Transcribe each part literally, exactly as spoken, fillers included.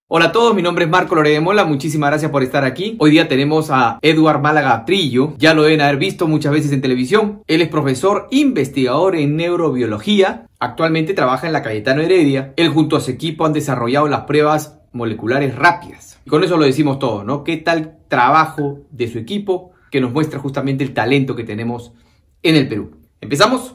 Hola a todos, mi nombre es Marco Lore de Mola, muchísimas gracias por estar aquí. Hoy día tenemos a Edward Málaga Trillo, ya lo deben haber visto muchas veces en televisión. Él es profesor investigador en neurobiología, actualmente trabaja en la Cayetano Heredia. Él junto a su equipo han desarrollado las pruebas moleculares rápidas. Y con eso lo decimos todo, ¿no? ¿Qué tal trabajo de su equipo que nos muestra justamente el talento que tenemos en el Perú? ¿Empezamos?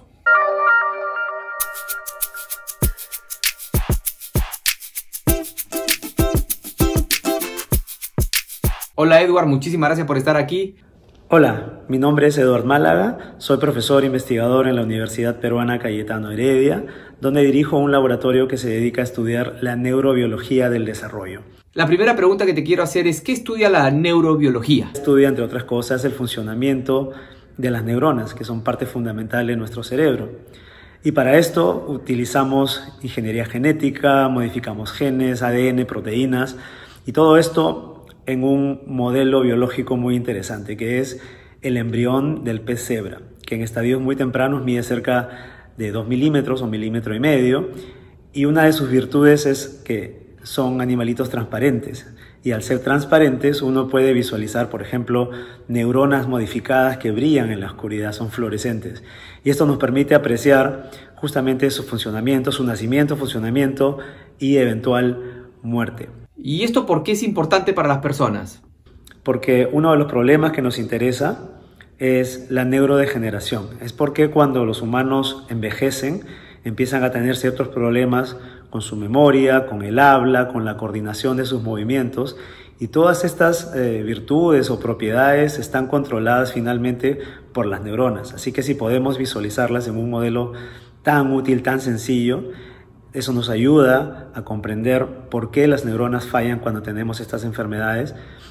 Hola Edward, muchísimas gracias por estar aquí. Hola, mi nombre es Edward Málaga, soy profesor investigador en la Universidad Peruana Cayetano Heredia, donde dirijo un laboratorio que se dedica a estudiar la neurobiología del desarrollo. La primera pregunta que te quiero hacer es, ¿qué estudia la neurobiología? Estudia, entre otras cosas, el funcionamiento de las neuronas, que son parte fundamental de nuestro cerebro. Y para esto utilizamos ingeniería genética, modificamos genes, A D N, proteínas, y todo esto en un modelo biológico muy interesante, que es el embrión del pez cebra, que en estadios muy tempranos mide cerca de dos milímetros o milímetro y medio, y una de sus virtudes es que son animalitos transparentes, y al ser transparentes uno puede visualizar, por ejemplo, neuronas modificadas que brillan en la oscuridad, son fluorescentes, y esto nos permite apreciar justamente su funcionamiento, su nacimiento, funcionamiento y eventual muerte. ¿Y esto por qué es importante para las personas? Porque uno de los problemas que nos interesa es la neurodegeneración. Es porque cuando los humanos envejecen, empiezan a tener ciertos problemas con su memoria, con el habla, con la coordinación de sus movimientos, y todas estas eh, virtudes o propiedades están controladas finalmente por las neuronas. Así que si podemos visualizarlas en un modelo tan útil, tan sencillo, eso nos ayuda a comprender por qué las neuronas fallan cuando tenemos estas enfermedades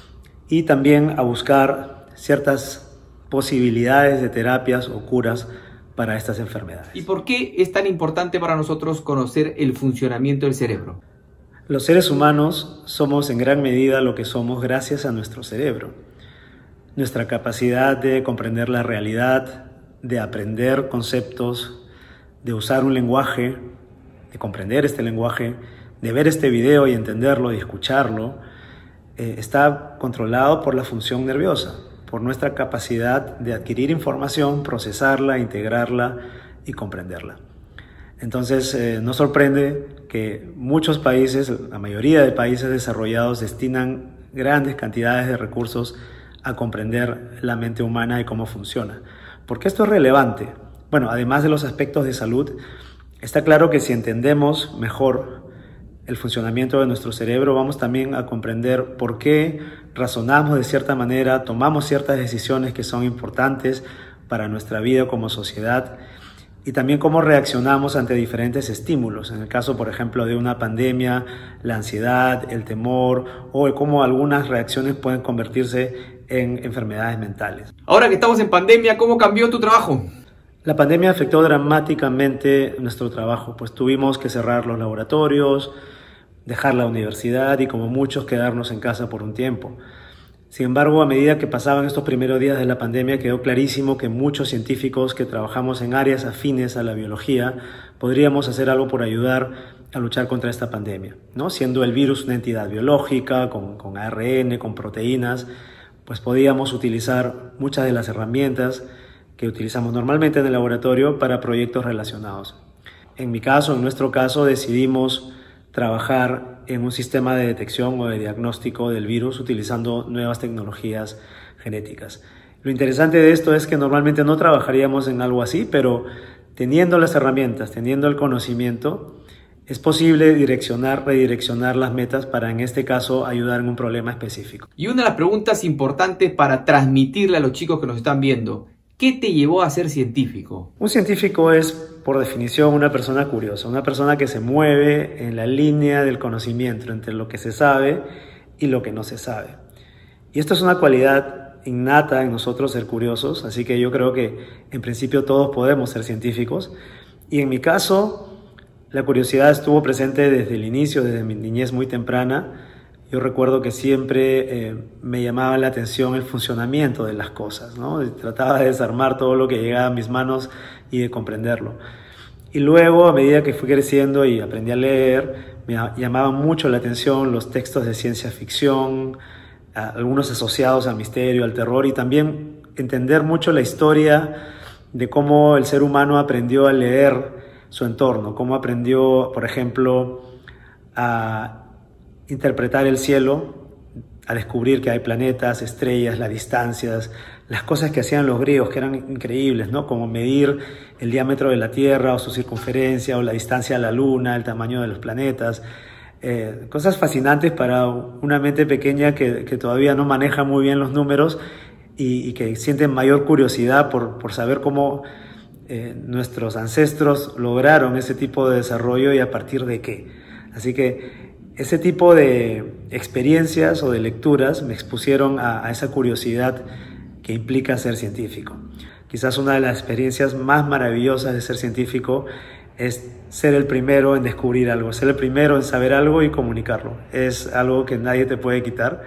y también a buscar ciertas posibilidades de terapias o curas para estas enfermedades. ¿Y por qué es tan importante para nosotros conocer el funcionamiento del cerebro? Los seres humanos somos en gran medida lo que somos gracias a nuestro cerebro. Nuestra capacidad de comprender la realidad, de aprender conceptos, de usar un lenguaje, de comprender este lenguaje, de ver este video y entenderlo y escucharlo, eh, está controlado por la función nerviosa, por nuestra capacidad de adquirir información, procesarla, integrarla y comprenderla. Entonces, eh, no sorprende que muchos países, la mayoría de países desarrollados, destinan grandes cantidades de recursos a comprender la mente humana y cómo funciona. ¿Por qué esto es relevante? Bueno, además de los aspectos de salud, está claro que si entendemos mejor el funcionamiento de nuestro cerebro, vamos también a comprender por qué razonamos de cierta manera, tomamos ciertas decisiones que son importantes para nuestra vida como sociedad y también cómo reaccionamos ante diferentes estímulos. En el caso, por ejemplo, de una pandemia, la ansiedad, el temor o cómo algunas reacciones pueden convertirse en enfermedades mentales. Ahora que estamos en pandemia, ¿cómo cambió tu trabajo? La pandemia afectó dramáticamente nuestro trabajo, pues tuvimos que cerrar los laboratorios, dejar la universidad y como muchos quedarnos en casa por un tiempo. Sin embargo, a medida que pasaban estos primeros días de la pandemia, quedó clarísimo que muchos científicos que trabajamos en áreas afines a la biología podríamos hacer algo por ayudar a luchar contra esta pandemia, ¿no? Siendo el virus una entidad biológica, con, con A R N, con proteínas, pues podíamos utilizar muchas de las herramientas que utilizamos normalmente en el laboratorio para proyectos relacionados. En mi caso, en nuestro caso, decidimos trabajar en un sistema de detección o de diagnóstico del virus utilizando nuevas tecnologías genéticas. Lo interesante de esto es que normalmente no trabajaríamos en algo así, pero teniendo las herramientas, teniendo el conocimiento, es posible direccionar, redireccionar las metas para, en este caso, ayudar en un problema específico. Y una de las preguntas importantes para transmitirle a los chicos que nos están viendo: ¿qué te llevó a ser científico? Un científico es, por definición, una persona curiosa, una persona que se mueve en la línea del conocimiento entre lo que se sabe y lo que no se sabe. Y esto es una cualidad innata en nosotros, ser curiosos, así que yo creo que en principio todos podemos ser científicos. Y en mi caso, la curiosidad estuvo presente desde el inicio, desde mi niñez muy temprana. Yo recuerdo que siempre eh, me llamaba la atención el funcionamiento de las cosas, ¿no? Trataba de desarmar todo lo que llegaba a mis manos y de comprenderlo. Y luego, a medida que fui creciendo y aprendí a leer, me llamaban mucho la atención los textos de ciencia ficción, algunos asociados al misterio, al terror, y también entender mucho la historia de cómo el ser humano aprendió a leer su entorno, cómo aprendió, por ejemplo, a interpretar el cielo, a descubrir que hay planetas, estrellas, las distancias, las cosas que hacían los griegos, que eran increíbles, ¿no? Como medir el diámetro de la Tierra o su circunferencia, o la distancia a la Luna, el tamaño de los planetas. Eh, cosas fascinantes para una mente pequeña que, que todavía no maneja muy bien los números y, y que siente mayor curiosidad por, por saber cómo eh, nuestros ancestros lograron ese tipo de desarrollo y a partir de qué. Así que ese tipo de experiencias o de lecturas me expusieron a, a esa curiosidad que implica ser científico. Quizás una de las experiencias más maravillosas de ser científico es ser el primero en descubrir algo, ser el primero en saber algo y comunicarlo. Es algo que nadie te puede quitar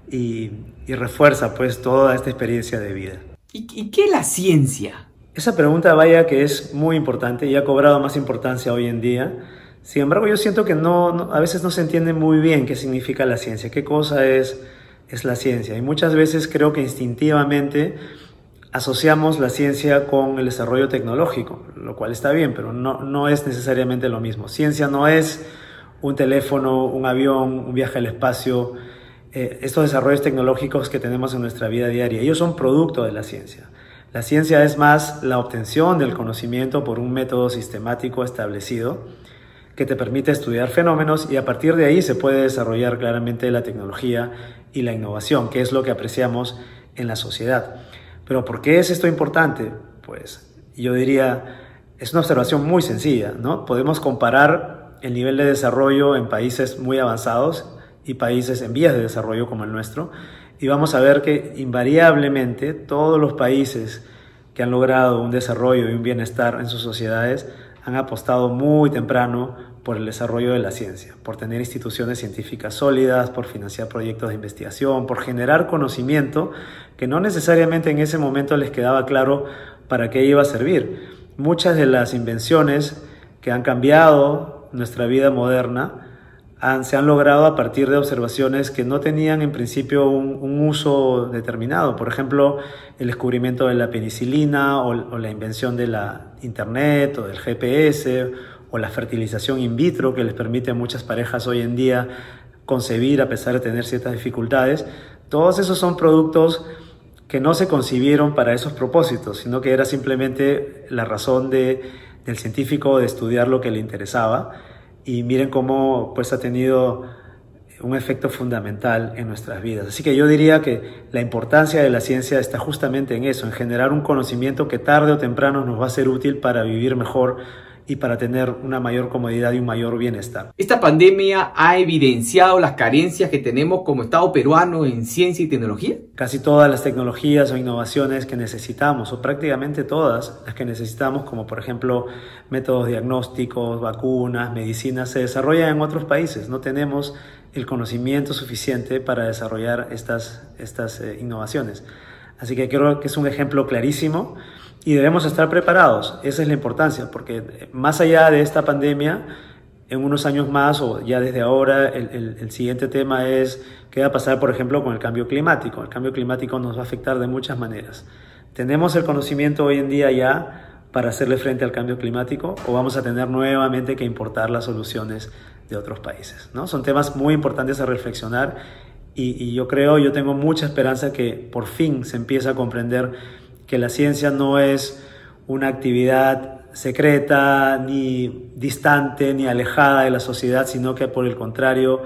y, y refuerza pues toda esta experiencia de vida. ¿Y, ¿Y qué es la ciencia? Esa pregunta, vaya, que es muy importante y ha cobrado más importancia hoy en día. Sin embargo, yo siento que no, no, a veces no se entiende muy bien qué significa la ciencia, qué cosa es, es la ciencia. Y muchas veces creo que instintivamente asociamos la ciencia con el desarrollo tecnológico, lo cual está bien, pero no, no es necesariamente lo mismo. Ciencia no es un teléfono, un avión, un viaje al espacio, eh, estos desarrollos tecnológicos que tenemos en nuestra vida diaria. Ellos son producto de la ciencia. La ciencia es más la obtención del conocimiento por un método sistemático establecido que te permite estudiar fenómenos y a partir de ahí se puede desarrollar claramente la tecnología y la innovación, que es lo que apreciamos en la sociedad. Pero ¿por qué es esto importante? Pues yo diría, es una observación muy sencilla, ¿no? Podemos comparar el nivel de desarrollo en países muy avanzados y países en vías de desarrollo como el nuestro, y vamos a ver que invariablemente todos los países que han logrado un desarrollo y un bienestar en sus sociedades han apostado muy temprano por el desarrollo de la ciencia, por tener instituciones científicas sólidas, por financiar proyectos de investigación, por generar conocimiento que no necesariamente en ese momento les quedaba claro para qué iba a servir. Muchas de las invenciones que han cambiado nuestra vida moderna han, se han logrado a partir de observaciones que no tenían en principio un, un uso determinado. Por ejemplo, el descubrimiento de la penicilina o, o la invención de la internet o del G P S o la fertilización in vitro que les permite a muchas parejas hoy en día concebir a pesar de tener ciertas dificultades. Todos esos son productos que no se concibieron para esos propósitos, sino que era simplemente la razón de, del científico de estudiar lo que le interesaba. Y miren cómo pues, ha tenido un efecto fundamental en nuestras vidas. Así que yo diría que la importancia de la ciencia está justamente en eso, en generar un conocimiento que tarde o temprano nos va a ser útil para vivir mejor y para tener una mayor comodidad y un mayor bienestar. Esta pandemia ha evidenciado las carencias que tenemos como Estado peruano en ciencia y tecnología. Casi todas las tecnologías o innovaciones que necesitamos, o prácticamente todas las que necesitamos, como por ejemplo métodos diagnósticos, vacunas, medicinas, se desarrollan en otros países. No tenemos el conocimiento suficiente para desarrollar estas, estas eh, innovaciones. Así que creo que es un ejemplo clarísimo. Y debemos estar preparados, esa es la importancia, porque más allá de esta pandemia, en unos años más o ya desde ahora, el, el, el siguiente tema es qué va a pasar, por ejemplo, con el cambio climático. El cambio climático nos va a afectar de muchas maneras. ¿Tenemos el conocimiento hoy en día ya para hacerle frente al cambio climático o vamos a tener nuevamente que importar las soluciones de otros países, ¿no? Son temas muy importantes a reflexionar y, y yo creo, yo tengo mucha esperanza que por fin se empiece a comprender que la ciencia no es una actividad secreta, ni distante, ni alejada de la sociedad, sino que por el contrario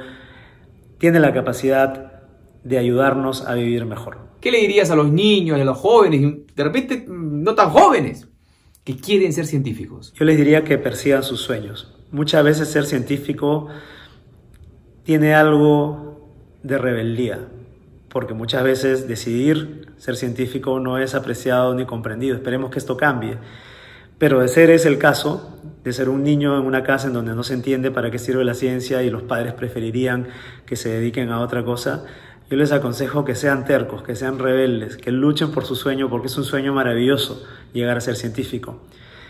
tiene la capacidad de ayudarnos a vivir mejor. ¿Qué le dirías a los niños, a los jóvenes, de repente no tan jóvenes, que quieren ser científicos? Yo les diría que persigan sus sueños. Muchas veces ser científico tiene algo de rebeldía, porque muchas veces decidir ser científico no es apreciado ni comprendido. Esperemos que esto cambie. Pero de ser ese el caso, de ser un niño en una casa en donde no se entiende para qué sirve la ciencia y los padres preferirían que se dediquen a otra cosa, yo les aconsejo que sean tercos, que sean rebeldes, que luchen por su sueño, porque es un sueño maravilloso llegar a ser científico.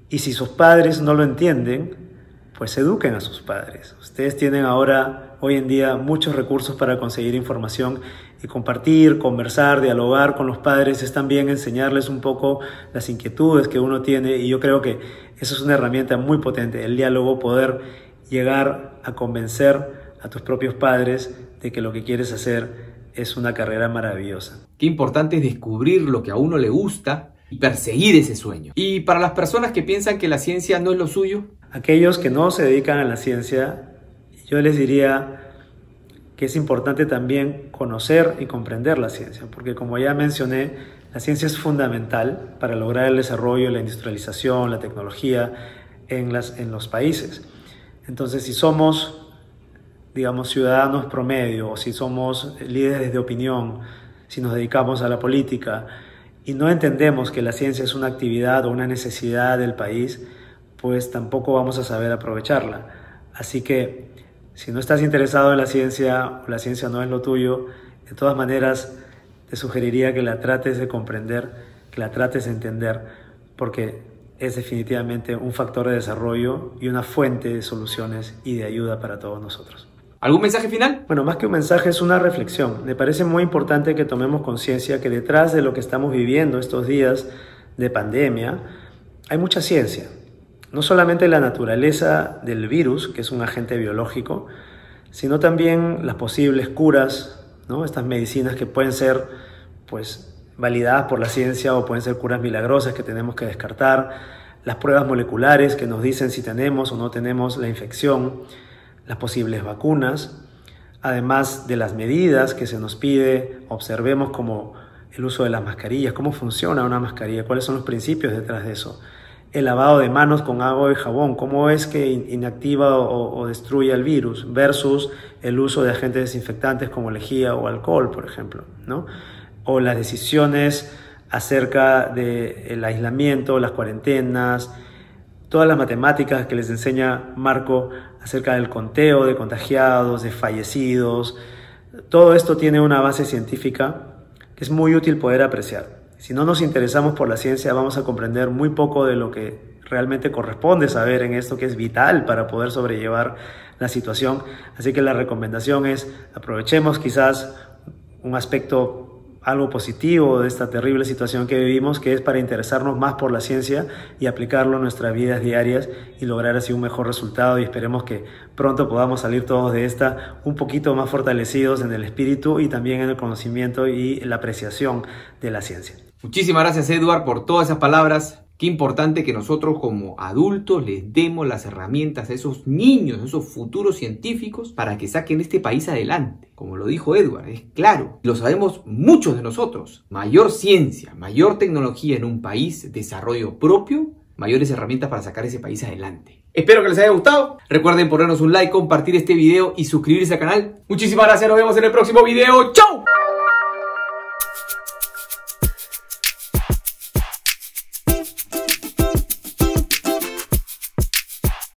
Y si sus padres no lo entienden, pues eduquen a sus padres. Ustedes tienen ahora, hoy en día, muchos recursos para conseguir información y compartir, conversar, dialogar con los padres es también enseñarles un poco las inquietudes que uno tiene, y yo creo que eso es una herramienta muy potente, el diálogo, poder llegar a convencer a tus propios padres de que lo que quieres hacer es una carrera maravillosa. Qué importante es descubrir lo que a uno le gusta y perseguir ese sueño. Y para las personas que piensan que la ciencia no es lo suyo, aquellos que no se dedican a la ciencia, yo les diría que es importante también conocer y comprender la ciencia, porque como ya mencioné, la ciencia es fundamental para lograr el desarrollo, la industrialización, la tecnología en, las, en los países. Entonces, si somos, digamos, ciudadanos promedio, o si somos líderes de opinión, si nos dedicamos a la política y no entendemos que la ciencia es una actividad o una necesidad del país, pues tampoco vamos a saber aprovecharla. Así que, si no estás interesado en la ciencia, o la ciencia no es lo tuyo, de todas maneras te sugeriría que la trates de comprender, que la trates de entender, porque es definitivamente un factor de desarrollo y una fuente de soluciones y de ayuda para todos nosotros. ¿Algún mensaje final? Bueno, más que un mensaje es una reflexión. Me parece muy importante que tomemos conciencia que detrás de lo que estamos viviendo estos días de pandemia hay mucha ciencia. No solamente la naturaleza del virus, que es un agente biológico, sino también las posibles curas, ¿no? Estas medicinas que pueden ser, pues, validadas por la ciencia o pueden ser curas milagrosas que tenemos que descartar, las pruebas moleculares que nos dicen si tenemos o no tenemos la infección, las posibles vacunas, además de las medidas que se nos pide, observemos como el uso de las mascarillas, cómo funciona una mascarilla, cuáles son los principios detrás de eso. El lavado de manos con agua y jabón, cómo es que inactiva o, o destruye el virus, versus el uso de agentes desinfectantes como lejía o alcohol, por ejemplo, ¿no? O las decisiones acerca del aislamiento, las cuarentenas, todas las matemáticas que les enseña Marco acerca del conteo de contagiados, de fallecidos. Todo esto tiene una base científica que es muy útil poder apreciar. Si no nos interesamos por la ciencia, vamos a comprender muy poco de lo que realmente corresponde saber en esto, que es vital para poder sobrellevar la situación. Así que la recomendación es aprovechemos quizás un aspecto algo positivo de esta terrible situación que vivimos, que es para interesarnos más por la ciencia y aplicarlo en nuestras vidas diarias y lograr así un mejor resultado, y esperemos que pronto podamos salir todos de esta un poquito más fortalecidos en el espíritu y también en el conocimiento y la apreciación de la ciencia. Muchísimas gracias, Edward, por todas esas palabras. Qué importante que nosotros como adultos les demos las herramientas a esos niños, a esos futuros científicos, para que saquen este país adelante. Como lo dijo Edward, es claro, lo sabemos muchos de nosotros. Mayor ciencia, mayor tecnología en un país, desarrollo propio, mayores herramientas para sacar ese país adelante. Espero que les haya gustado. Recuerden ponernos un like, compartir este video y suscribirse al canal. Muchísimas gracias, nos vemos en el próximo video. ¡Chao!